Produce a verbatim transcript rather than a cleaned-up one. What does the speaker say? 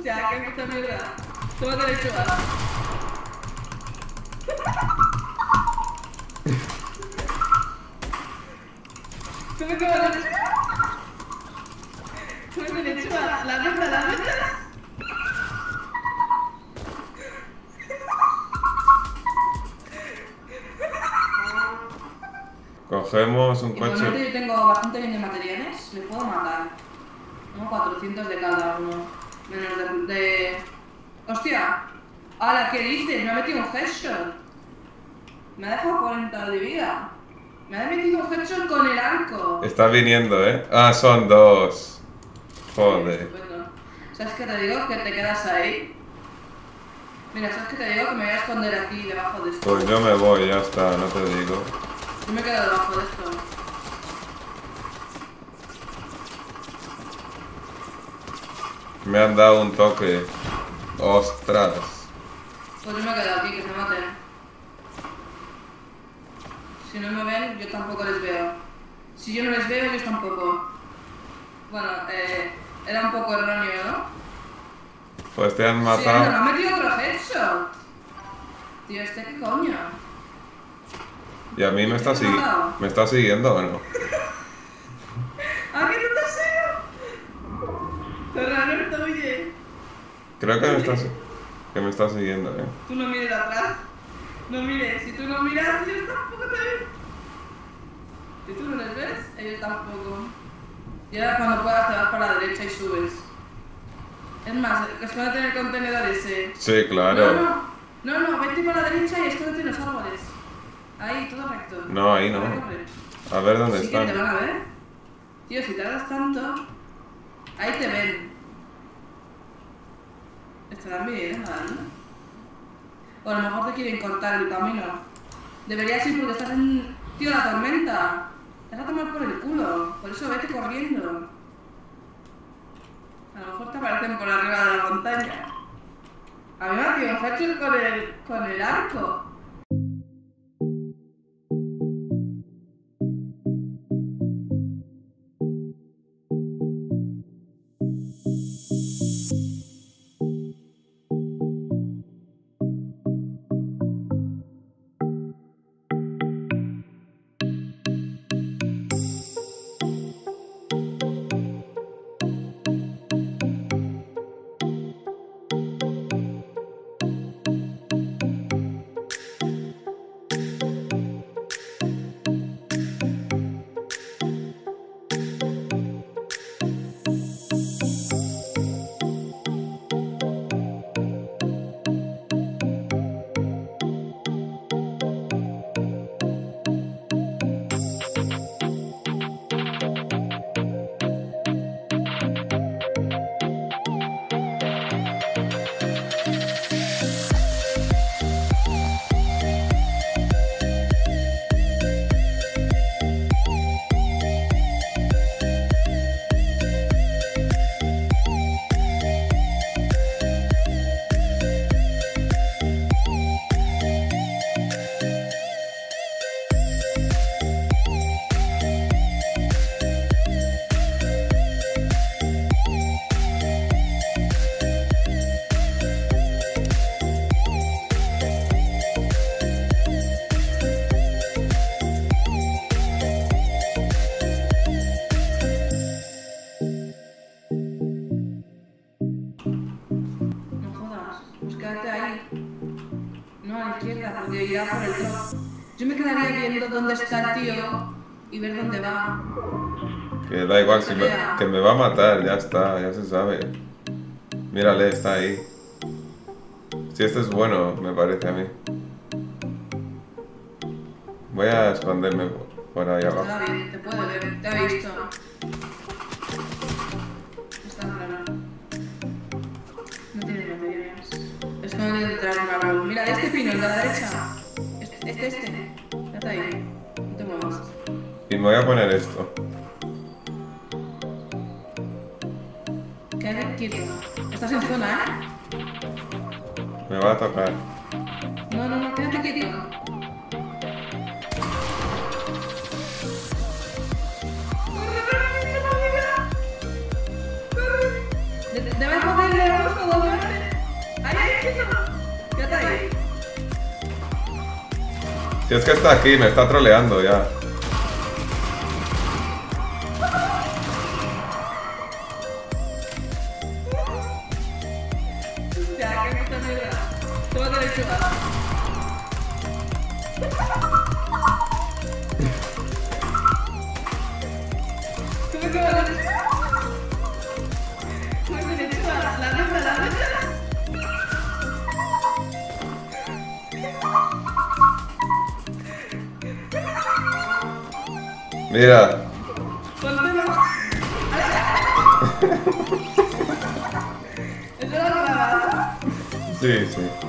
Hostia, qué puta mierda. Toma de lechuga. ¿Cómo que va la lechuga? ¿Cómo que lechuga? ¿La meta, la meta? Cogemos un coche. Igualmente yo tengo bastante bien de materiales, me puedo matar. Tengo cuatrocientos de cada uno. Menos de... de... ¡Hostia! ¡Hala! ¿Qué dices? Me ha metido un headshot. Me ha dejado cuarenta de vida. Me ha metido un headshot con el arco. Está viniendo, ¿eh? Ah, son dos. Joder. Estupendo. ¿Sabes qué te digo? Que te quedas ahí. Mira, ¿sabes qué te digo? Que me voy a esconder aquí debajo de esto. Pues yo me voy, ya está, no te digo. Yo me quedo debajo de esto. Me han dado un toque. Ostras. Pues yo me quedo aquí, que se maten. Si no me ven, yo tampoco les veo. Si yo no les veo, ellos tampoco. Bueno, eh, era un poco erróneo, ¿no? Pues te han Sí, matado. anda, me ha metido otro headshot. Tío, ¿este qué coño? Y a mí me está, sigui me está siguiendo o no. ¿A qué no te sigo? Roberto, oye. Creo que me está, que me está siguiendo, ¿eh? Tú no mires atrás. No mires. Si tú no miras, ellos tampoco te ven. Si tú no les ves, ellos tampoco. Y ahora cuando puedas te vas para la derecha y subes. Es más, escóndete en el contenedor ese. Sí, claro. No, no, no, no, vete para la derecha y escóndete en los árboles. Ahí, todo recto. No, ahí no. Corre, corre. A ver dónde Sí que están. te van a ver. Tío, si tardas tanto, ahí te ven. Estarán bien, ¿no? O a lo mejor te quieren cortar el camino. Deberías ir porque estás en... Tío, la tormenta. Te vas a tomar por el culo. Por eso vete corriendo. A lo mejor te aparecen por arriba de la montaña. A mí me ha tío, me ha hecho con el, con el arco. Porque irá por el top. Yo me quedaría viendo dónde está el tío y ver dónde va. Que da igual, si me, que me va a matar, ya está, ya se sabe. Mírale, está ahí. Si este es bueno, me parece a mí. Voy a esconderme por ahí abajo. Está bien, te puede ver, te ha visto. Está claro. No tiene materiales. Escóndete detrás de un árbol. Mira, este pino, el de la derecha. Este, este, este. Ya está ahí. No te muevas. Y me voy a poner esto. Quédate quieto. Estás en zona, ¿eh? Me va a tocar. No, no, no, quédate quieto. Debes ponerle los ojos Es que está aquí, me está troleando ya. Ya, qué puta mierda. Tómate lechuga. ¿Cómo que va la lechuga? Tómate lechuga, la rosa, la rosa. Mira. Suéltalo. ¿Eso lo grabas? Sí, sí.